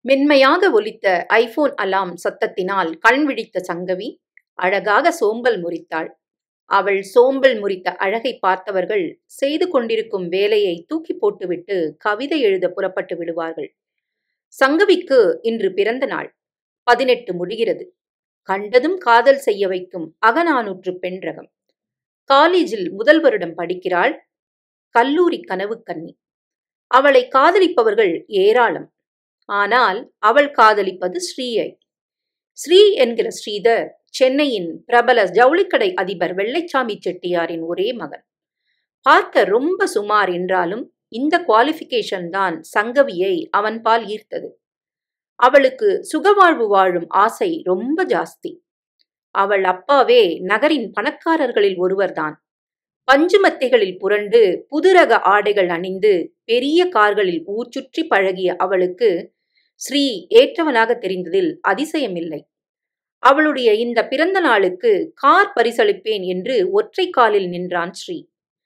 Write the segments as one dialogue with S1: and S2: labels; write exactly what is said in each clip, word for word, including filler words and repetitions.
S1: மென்மையாக ஒலித்த ஐபோன் அலாம் சத்தத்தினால் கண் விழித்த சங்கவி அழகாக சோம்பல் முறித்தாள். அவள் சோம்பல் முறித்த அழகை பார்த்தவர்கள் செய்து கொண்டிருக்கும் வேலையை தூக்கி போட்டுவிட்டு கவிதை எழுத புறப்பட்டு விடுவார்கள். சங்கவிக்கு இன்று பிறந்த நாள். பதினெட்டு முடிகிறது. கண்டதும் காதல் செய்ய வைக்கும் அகநானூற்று பெண் ரகம். காலேஜில் முதல் வருடம் படிக்கிறாள். கல்லூரி கனவு கன்னி. அவளை காதலிப்பவர்கள் ஏராளம். ஆனால் அவள் காதலிப்பது ஸ்ரீயை. ஸ்ரீ என்கிற ஸ்ரீதர் சென்னையின் பிரபல ஜவுளிக்கடை அதிபர் வெள்ளைச்சாமி செட்டியாரின் ஒரே மகன். பார்க்க ரொம்ப சுமார் என்றாலும் இந்த குவாலிஃபிகேஷன் தான் சங்கவியை அவன் பால் ஈர்த்தது. அவளுக்கு சுகவாழ்வு வாழும் ஆசை ரொம்ப ஜாஸ்தி. அவள் அப்பாவே நகரின் பணக்காரர்களில் ஒருவர்தான். பஞ்சுமத்தைகளில் புரண்டு புதுரக ஆடைகள் அணிந்து பெரிய கார்களில் ஊர் சுற்றி பழகிய அவளுக்கு ஸ்ரீ ஏற்றவனாக தெரிந்ததில் அதிசயமில்லை. அவளுடைய இந்த பிறந்த நாளுக்கு கார் பரிசளிப்பேன் என்று ஒற்றை காலில் நின்றான் ஸ்ரீ.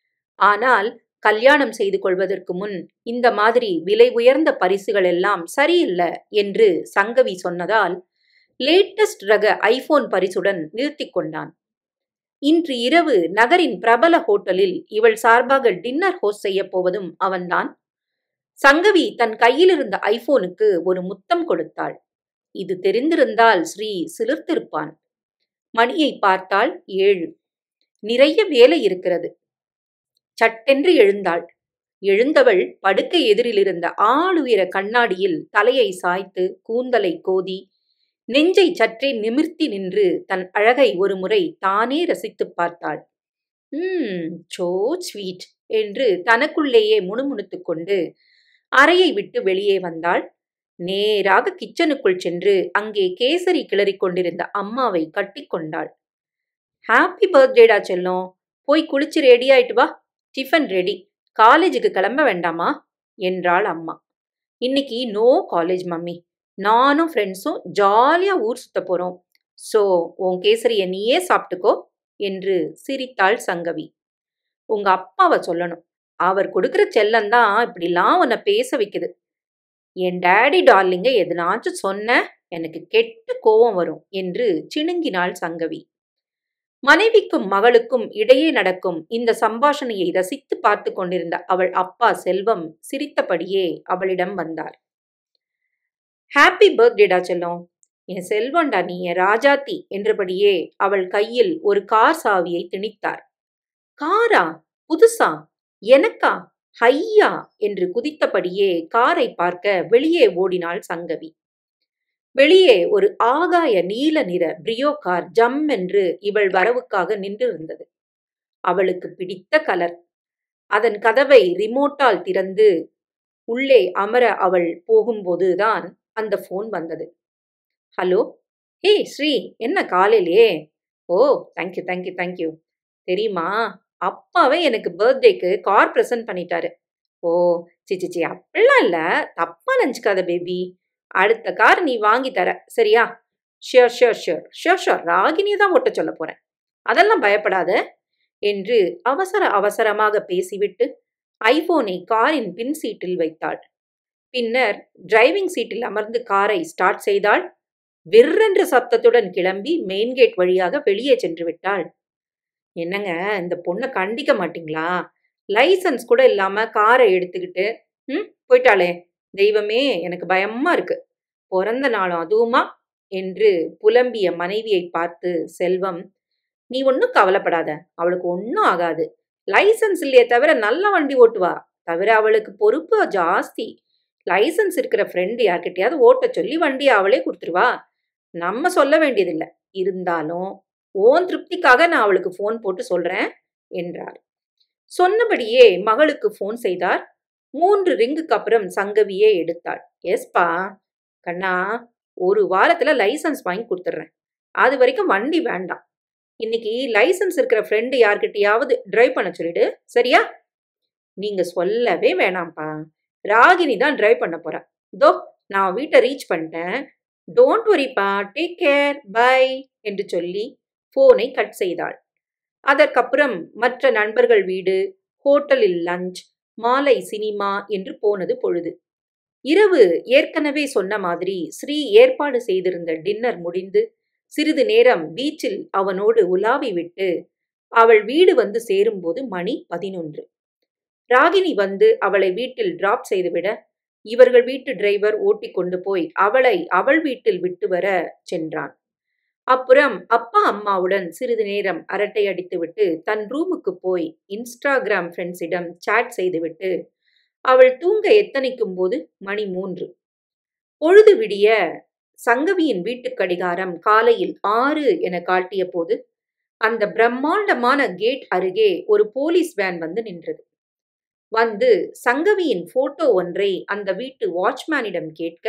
S1: ஆனால் கல்யாணம் செய்து கொள்வதற்கு முன் இந்த மாதிரி விலை உயர்ந்த பரிசுகள் எல்லாம் சரியில்ல என்று சங்கவி சொன்னதால் லேட்டஸ்ட் ரக ஐபோன் பரிசுடன் நிறுத்தி கொண்டான். இன்று இரவு நகரின் பிரபல ஹோட்டலில் இவள் சார்பாக டின்னர் ஹோஸ்ட் செய்ய போவதும் அவன்தான். சங்கவி தன் கையில் இருந்த ஐபோனுக்கு ஒரு முத்தம் கொடுத்தாள். இது தெரிந்திருந்தால் ஸ்ரீ சிலிர்த்திருப்பான். மணியை பார்த்தால் ஏழு. நிறைய வேலை இருக்கிறது. சட்டென்று எழுந்தாள். எழுந்தவள் படுக்கை எதிரில் இருந்த ஆளுயர கண்ணாடியில் தலையை சாய்த்து கூந்தலை கோதி நெஞ்சை சற்றே நிமிர்த்தி நின்று தன் அழகை ஒரு முறை தானே ரசித்து பார்த்தாள். உம் சோ ஸ்வீட் என்று தனக்குள்ளேயே முணுமுணுத்துக் கொண்டு அறையை விட்டு வெளியே வந்தாள். நேராக கிச்சனுக்குள் சென்று அங்கே கேசரி கிளறிக் கொண்டிருந்த அம்மாவை கட்டி கொண்டாள். ஹாப்பி பர்த்டேடா செல்லம், போய் குளிச்சு ரெடி ஆயிட்டு வா, டிஃபன் ரெடி, காலேஜுக்கு கிளம்ப வேண்டாமா என்றாள் அம்மா. இன்னைக்கு நோ காலேஜ் மம்மி, நானும் ஃப்ரெண்ட்ஸும் ஜாலியா ஊர் சுத்த போறோம். சோ உன் கேசரிய நீயே சாப்பிட்டுக்கோ என்று சிரித்தாள் சங்கவி. உங்க அப்பாவை சொல்லணும், அவர் கொடுக்கிற செல்லந்தான் இப்படிலாம் உன்னை பேச வைக்குது. என் டேடி டார்லிங்க எதனாச்சும் சொன்ன எனக்கு கெட்ட கோபம் வரும் என்று சிணுங்கினாள் சங்கவி. மனைவிக்கும் மகளுக்கும் இடையே நடக்கும் இந்த சம்பாஷணையை ரசித்து பார்த்து கொண்டிருந்த அவள் அப்பா செல்வம் சிரித்தபடியே அவளிடம் வந்தார். ஹாப்பி பர்த்டேடா செல்லம், என் செல்வண்டா நீ, என் ராஜாத்தி என்றபடியே அவள் கையில் ஒரு கார் சாவியை திணித்தார். காரா? புதுசா? எனக்கா? ஹையா என்று குதித்தபடியே காரை பார்க்க வெளியே ஓடினாள் சங்கவி. வெளியே ஒரு ஆகாய நீல நிற பிரியோ கார் ஜம் என்று இவள் வரவுக்காக நின்றிருந்தது. அவளுக்கு பிடித்த கலர். அதன் கதவை ரிமோட்டால் திறந்து உள்ளே அமர அவள் போகும்போதுதான் அந்த போன் வந்தது. ஹலோ, ஹே ஸ்ரீ, என்ன காலையிலே? ஓ தேங்க்யூ தேங்க்யூ தேங்க்யூ. தெரியுமா, அப்பாவே எனக்கு பர்த்டேக்கு கார் ப்ரெசன்ட் பண்ணிட்டாரு. ஓ சிச்சிச்சி, அப்படிலாம் இல்லை, தப்பா நினச்சிக்காத பேபி. அடுத்த கார் நீ வாங்கி தர, சரியா? Sure sure sure sure sure ராகினியை தான் ஓட்ட சொல்ல போறேன், அதெல்லாம் பயப்படாத என்று அவசர அவசரமாக பேசிவிட்டு ஐபோனை காரின் பின் சீட்டில் வைத்தாள். பின்னர் டிரைவிங் சீட்டில் அமர்ந்து காரை ஸ்டார்ட் செய்தாள். விற்றென்ற சப்தத்துடன் கிளம்பி மெயின் கேட் வழியாக வெளியே சென்று விட்டாள். என்னங்க, இந்த பொண்ணை கண்டிக்க மாட்டீங்களா? லைசன்ஸ் கூட இல்லாம காரை எடுத்துக்கிட்டு ம் போயிட்டாளே, தெய்வமே எனக்கு பயமா இருக்கு, பிறந்த நாளும் அதுவுமா என்று புலம்பிய மனைவியை பார்த்து செல்வம், நீ ஒன்னும் கவலைப்படாத, அவளுக்கு ஒன்னும் ஆகாது. லைசன்ஸ் இல்லையே தவிர நல்ல வண்டி ஓட்டுவா, தவிர அவளுக்கு பொறுப்பு ஜாஸ்தி. லைசன்ஸ் இருக்கிற ஃப்ரெண்டு யார்கிட்டயாவது ஓட்ட சொல்லி வண்டியை அவளே கொடுத்துருவா, நம்ம சொல்ல வேண்டியதில்லை. இருந்தாலும் ஓன் திருப்திக்காக நான் அவளுக்கு போன் போட்டு சொல்றேன் என்றார். சொன்னபடியே மகளுக்கு போன் செய்தார். மூன்று ரிங்குக்கு அப்புறம் சங்கவியே எடுத்தாள். எஸ்பா கண்ணா, ஒரு வாரத்துல லைசன்ஸ் வாங்கி கொடுத்துட்றேன், அது வரைக்கும் வண்டி வேண்டாம். இன்னைக்கு லைசன்ஸ் இருக்கிற ஃப்ரெண்டு யார்கிட்டயாவது டிரைவ் பண்ண சொல்லிடு, சரியா? நீங்க சொல்லவே வேணாம்ப்பா, ராகினி தான் டிரைவ் பண்ண போறா. தோ நான் வீட்டை ரீச் பண்ணிட்டேன், டோன்ட் வரிப்பா, டேக் கேர், பை என்று சொல்லி போனை கட் செய்தாள். அதற்கப்புறம் மற்ற நண்பர்கள் வீடு, ஹோட்டலில் லஞ்ச், மாலை சினிமா என்று போனது பொழுது. இரவு ஏற்கனவே சொன்ன மாதிரி ஸ்ரீ ஏற்பாடு செய்திருந்த டின்னர் முடிந்து சிறிது நேரம் பீச்சில் அவனோடு உலாவி விட்டு அவள் வீடு வந்து சேரும்போது மணி பதினொன்று. ராகினி வந்து அவளை வீட்டில் டிராப் செய்துவிட இவர்கள் வீட்டு டிரைவர் ஓட்டிக் கொண்டு போய் அவளை அவள் வீட்டில் விட்டு வர சென்றான். அப்புறம் அப்பா அம்மாவுடன் சிறிது நேரம் அரட்டை அடித்துவிட்டு தன் ரூமுக்கு போய் இன்ஸ்டாகிராம் ஃப்ரெண்ட்ஸிடம் சாட் செய்துவிட்டு அவள் தூங்க எத்தனிக்கும் போது மணி மூன்று. பொழுது விடிய சங்கவியின் வீட்டு கடிகாரம் காலையில் ஆறு என காட்டிய போது அந்த பிரம்மாண்டமான கேட் அருகே ஒரு போலீஸ் வேன் வந்து நின்றது. வந்து சங்கவியின் போட்டோ ஒன்றை அந்த வீட்டு வாட்ச்மேனிடம் கேட்க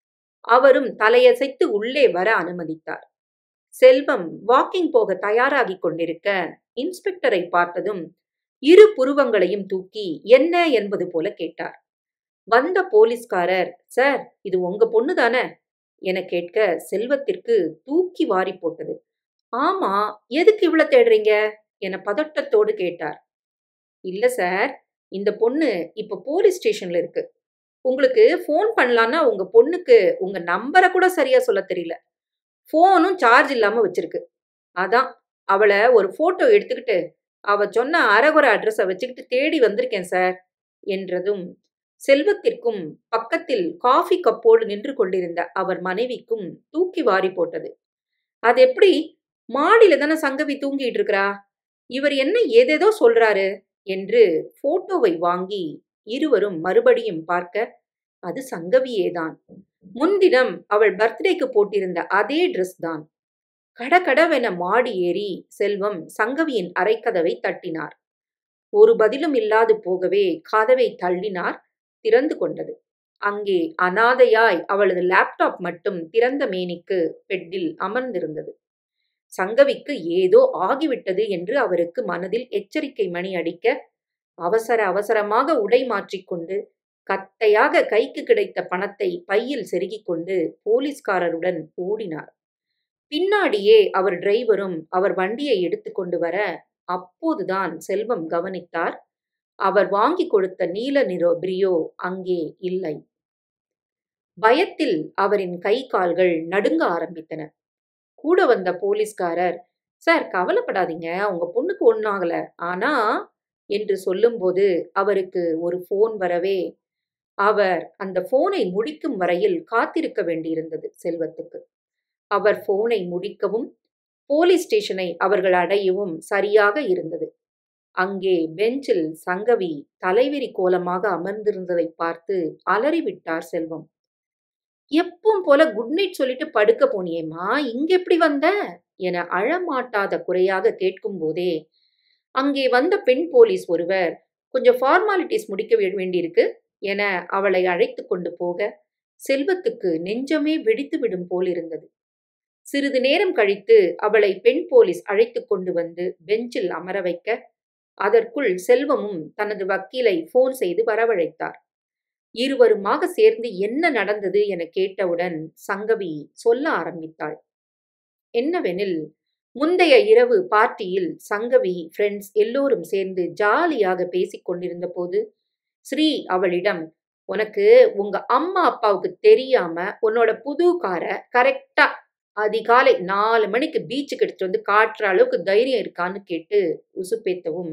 S1: அவரும் தலையசைத்து உள்ளே வர அனுமதித்தார். செல்வம் வாக்கிங் போக தயாராகி கொண்டிருக்க இன்ஸ்பெக்டரை பார்த்ததும் இரு புருவங்களையும் தூக்கி என்ன என்பது போல கேட்டார். வந்த போலீஸ்காரர், சார் இது உங்க பொண்ணு தானே என கேட்க செல்வத்திற்கு தூக்கி வாரி போட்டது. ஆமா, எதுக்கு இவ்வளவு தேடுறீங்க என பதட்டத்தோடு கேட்டார். இல்ல சார், இந்த பொண்ணு இப்ப போலீஸ் ஸ்டேஷன்ல இருக்கு. உங்களுக்கு போன் பண்ணலான்னா உங்க பொண்ணுக்கு உங்க நம்பரை கூட சரியா சொல்ல தெரியல. போனும் சார்ஜ் இல்லாம வச்சிருக்கு. அதான் அவளை ஒரு போட்டோ எடுத்துக்கிட்டு அவ சொன்ன அரகுர அட்ரஸை வச்சுக்கிட்டு தேடி வந்திருக்கேன் சார் என்றதும் செல்வத்திற்கும் பக்கத்தில் காஃபி கப்போடு நின்று கொண்டிருந்த அவர் மனைவிக்கும் தூக்கி வாரி போட்டது. அது எப்படி, மாடியில தானே சங்கவி தூங்கிட்டு இருக்கிறா, இவர் என்ன ஏதேதோ சொல்றாரு என்று போட்டோவை வாங்கி இருவரும் மறுபடியும் பார்க்க அது சங்கவியேதான். முன்தினம் அவள் பர்த்டேக்கு போட்டிருந்த அதே ட்ரெஸ் தான். கடகடவென மாடி ஏறி செல்வம் சங்கவியின் அறைக்கதவை தட்டினார். ஒரு பதிலும் இல்லாது போகவே கதவை தள்ளினார். திறந்து கொண்டது. அங்கே அனாதையாய் அவளது லேப்டாப் மட்டும் திறந்த மேனிக்கு பெட்டில் அமர்ந்திருந்தது. சங்கவிக்கு ஏதோ ஆகிவிட்டது என்று அவருக்கு மனதில் எச்சரிக்கை மணி அடிக்க அவசர அவசரமாக உடை மாற்றிக்கொண்டு கத்தையாக கைக்கு கிடைத்த பணத்தை பையில் செருகிக் கொண்டு போலீஸ்காரருடன் ஓடினார். பின்னாடியே அவர் டிரைவரும் அவர் வண்டியை எடுத்துக்கொண்டு வர அப்போதுதான் செல்வம் கவனித்தார், அவர் வாங்கி கொடுத்த நீல நிற பிரியோ அங்கே இல்லை. பயத்தில் அவரின் கை கால்கள் நடுங்க ஆரம்பித்தன. கூட வந்த போலீஸ்காரர், சார் கவலைப்படாதீங்க, உங்க பொண்ணுக்கு ஒன்றும் ஆகல, ஆனா என்று சொல்லும்போது அவருக்கு ஒரு போன் வரவே அவர் அந்த போனை முடிக்கும் வரையில் காத்திருக்க வேண்டியிருந்தது செல்வத்துக்கு. அவர் போனை முடிக்கவும் போலீஸ் ஸ்டேஷனை அவர்கள் அடையவும் சரியாக இருந்தது. அங்கே பெஞ்சில் சங்கவி தலைவிரி கோலமாக அமர்ந்திருந்ததை பார்த்து அலறிவிட்டார் செல்வம். எப்பவும் போல குட் நைட் சொல்லிட்டு படுக்க போனியேம்மா, இங்க எப்படி வந்த என அழமாட்டாத குறையாக கேட்கும் போதே அங்கே வந்த பெண் போலீஸ் ஒருவர், கொஞ்சம் ஃபார்மாலிட்டிஸ் முடிக்க வேண்டியிருக்கு என அவளை அழைத்து கொண்டு போக செல்வத்துக்கு நெஞ்சமே வெடித்து விடும் போலிருந்தது. சிறிது நேரம் கழித்து அவளை பெண் போலீஸ் அழைத்து கொண்டு வந்து பெஞ்சில் அமர வைக்க அதற்குள் செல்வமும் தனது வக்கீலை போன் செய்து வரவழைத்தார். இருவருமாக சேர்ந்து என்ன நடந்தது என கேட்டவுடன் சங்கவி சொல்ல ஆரம்பித்தாள். என்னவெனில், முந்தைய இரவு பார்ட்டியில் சங்கவி ஃப்ரெண்ட்ஸ் எல்லோரும் சேர்ந்து ஜாலியாக பேசிக் கொண்டிருந்த போது ஸ்ரீ அவளிடம், உனக்கு உங்க அம்மா அப்பாவுக்கு தெரியாம உன்னோட புது காரை கரெக்டா அதிகாலை நாலு மணிக்கு பீச்சுக்கு எடுத்துட்டு வந்து காட்டுற அளவுக்கு தைரியம் இருக்கான்னு கேட்டு உசுப்பேத்தவும்,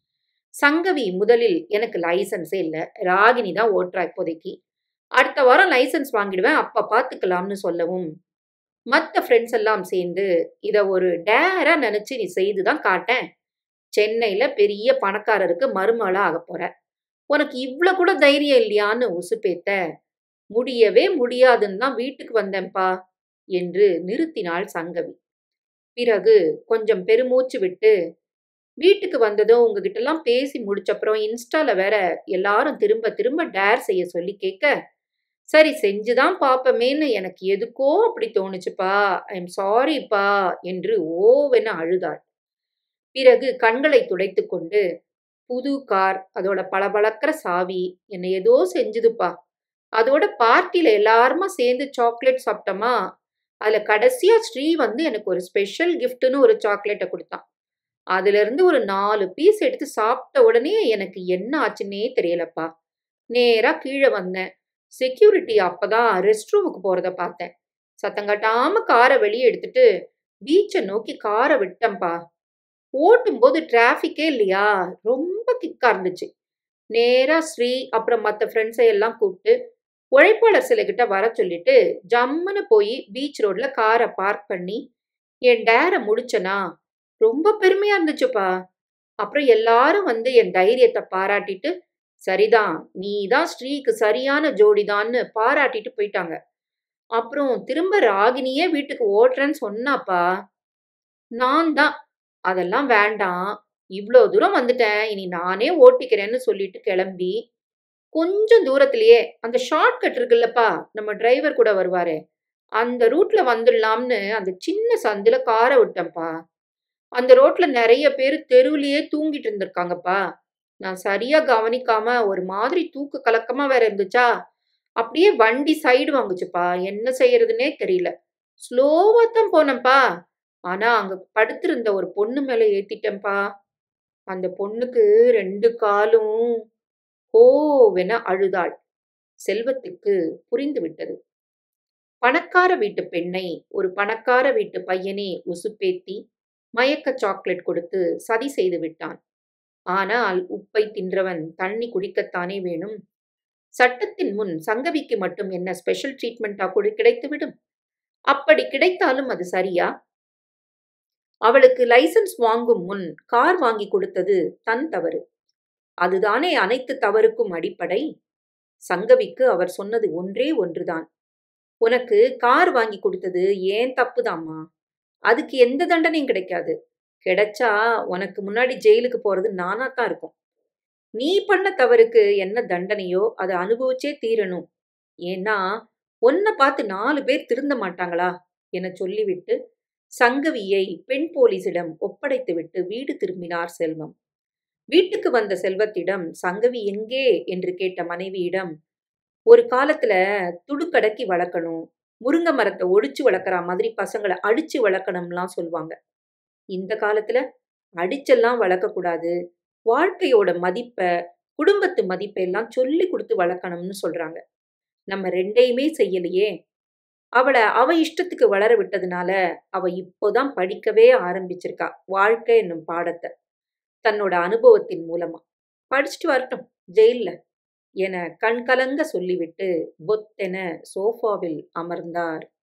S1: சங்கவி முதலில் எனக்கு லைசன்ஸே இல்லை, ராகினி தான் ஓட்டுறா இப்போதைக்கு, அடுத்த வாரம் லைசன்ஸ் வாங்கிடுவேன், அப்ப பார்த்துக்கலாம்னு சொல்லவும் மற்ற ஃப்ரெண்ட்ஸ் எல்லாம் சேர்ந்து இதை ஒரு டேரா நினைச்சு நீ செய்துதான் காட்டேன், சென்னையில பெரிய பணக்காரருக்கு மருமகளா ஆக போற, உனக்கு இவ்வளவு கூட தைரியம் இல்லையான்னு உசுப்பேத்த, முடியவே முடியாதுன்னு தான் வீட்டுக்கு வந்தேன்பா என்று நிறுத்தினாள் சங்கவி. பிறகு கொஞ்சம் பெருமூச்சு விட்டு, வீட்டுக்கு வந்ததும் உங்ககிட்ட எல்லாம் பேசி முடிச்சப்புறம் இன்ஸ்டால வேற எல்லாரும் திரும்ப திரும்ப டேர் செய்ய சொல்லி கேட்க, சரி செஞ்சுதான் பாப்பமேன்னு எனக்கு எதுக்கோ அப்படி தோணுச்சுப்பா, ஐ எம் சாரிப்பா என்று ஓவென அழுதாள். பிறகு கண்களை துடைத்து கொண்டு, புது கார், அதோட பளபளக்கிற சாவி என்னை ஏதோ செஞ்சுதுப்பா, அதோட பார்ட்டியில எல்லாருமா சேர்ந்து சாக்லேட் சாப்பிட்டோமா, அதுல கடைசியா ஸ்ரீ வந்து எனக்கு ஒரு ஸ்பெஷல் கிஃப்ட்னு ஒரு சாக்லேட்டை கொடுத்தான், அதுல இருந்து ஒரு நாலு பீஸ் எடுத்து சாப்பிட்ட உடனே எனக்கு என்ன ஆச்சுன்னே தெரியலப்பா, நேரா கீழே வந்தேன், செக்யூரிட்டி அப்பதான் ரெஸ்ட் ரூமுக்கு போறத பார்த்தேன். சத்தம் கட்டாம காரை வெளியே எடுத்துட்டு பீச்சை நோக்கி காரை விட்டேன்பா. ஓட்டும்போது டிராஃபிக்கே இல்லையா, ரொம்ப கிக்கா இருந்துச்சு. நேரா ஸ்ரீ அப்புறம் மற்ற ஃப்ரெண்ட்ஸை எல்லாம் கூப்பிட்டு உழைப்பாளர் சிலைகிட்ட வர சொல்லிட்டு ஜம்முன்னு போய் பீச் ரோட்ல காரை பார்க் பண்ணி என் டேர முடிச்சனா. ரொம்ப பெருமையா இருந்துச்சுப்பா. அப்புறம் எல்லாரும் வந்து என் தைரியத்தை பாராட்டிட்டு, சரிதான், நீ தான் ஸ்ரீக்கு சரியான ஜோடிதான்னு பாராட்டிட்டு போயிட்டாங்க. அப்புறம் திரும்ப ராகினியே வீட்டுக்கு ஓட்டுறேன்னு சொன்னாப்பா. நான் தான் அதெல்லாம் வேண்டாம், இவ்வளோ தூரம் வந்துட்டேன், இனி நானே ஓட்டிக்கிறேன்னு சொல்லிட்டு கிளம்பி கொஞ்சம் தூரத்திலேயே அந்த ஷார்ட் கட் இருக்குல்லப்பா, நம்ம டிரைவர் கூட வருவாரே, அந்த ரூட்ல வந்துடலாம்னு அந்த சின்ன சந்துல காரை விட்டேன்ப்பா. அந்த ரோட்ல நிறைய பேர் தெருவுலயே தூங்கிட்டு இருந்திருக்காங்கப்பா. நான் சரியா கவனிக்காம ஒரு மாதிரி தூக்க கலக்கமா வேற இருந்துச்சா, அப்படியே வண்டி சைடு வாங்குச்சுப்பா. என்ன செய்யறதுன்னே தெரியல. ஸ்லோவா தான் போனேன்ப்பா. ஆனா அங்க படுத்திருந்த ஒரு பொண்ணு மேல ஏத்திட்டேன்ப்பா. அந்த பொண்ணுக்கு ரெண்டு காலும் ஹோவென அழுதாள். செல்வத்துக்கு புரிந்து விட்டது. பணக்கார வீட்டு பெண்ணை ஒரு பணக்கார வீட்டு பையனே உசுப்பேத்தி மயக்க சாக்லேட் கொடுத்து சதி செய்து விட்டான். ஆனால் உப்பை தின்றவன் தண்ணி குடிக்கத்தானே வேணும். சட்டத்தின் முன் சங்கவிக்கு மட்டும் என்ன ஸ்பெஷல் ட்ரீட்மெண்டா கூட கிடைத்துவிடும்? அப்படி கிடைத்தாலும் அது சரியா? அவளுக்கு லைசன்ஸ் வாங்கும் முன் கார் வாங்கி கொடுத்தது தன் தவறு. அதுதானே அனைத்து தவறுக்கும் அடிப்படை. சங்கவிக்கு அவர் சொன்னது ஒன்றே ஒன்றுதான். உனக்கு கார் வாங்கி கொடுத்தது ஏன் தப்புதாம்மா. அதுக்கு எந்த தண்டனையும் கிடைக்காது. கிடைச்சா உனக்கு முன்னாடி ஜெயிலுக்கு போறது நானாத்தான் இருக்கும். நீ பண்ண தவறுக்கு என்ன தண்டனையோ அதை அனுபவிச்சே தீரணும். ஏன்னா உன்னை பார்த்து நாலு பேர் திருந்த மாட்டாங்களா என சொல்லிவிட்டு சங்கவியை பெண் போலீசிடம் ஒப்படைத்துவிட்டு வீடு திரும்பினார் செல்வம். வீட்டுக்கு வந்த செல்வத்திடம் சங்கவி எங்கே என்று கேட்ட மனைவியிடம், ஒரு காலத்துல துடுக்கடக்கி வளர்க்கணும், முருங்கை மரத்தை ஒடிச்சு வளர்க்குற மாதிரி பசங்களை அடிச்சு வளர்க்கணும்லாம் சொல்லுவாங்க. இந்த காலத்துல அடிச்செல்லாம் வளர்க்கக்கூடாது, வாழ்க்கையோட மதிப்பை குடும்பத்து மதிப்பை எல்லாம் சொல்லி கொடுத்து வளர்க்கணும்னு சொல்றாங்க. நம்ம ரெண்டையுமே செய்யலையே. அவளை அவ இஷ்டத்துக்கு வளர விட்டதுனால அவ இப்போதான் படிக்கவே ஆரம்பிச்சிருக்கா வாழ்க்கை என்னும் பாடத்தை, தன்னோட அனுபவத்தின் மூலமா. படிச்சுட்டு வரட்டும் ஜெயில்ல என கண்கலங்க சொல்லிவிட்டு பொத்தென சோஃபாவில் அமர்ந்தார்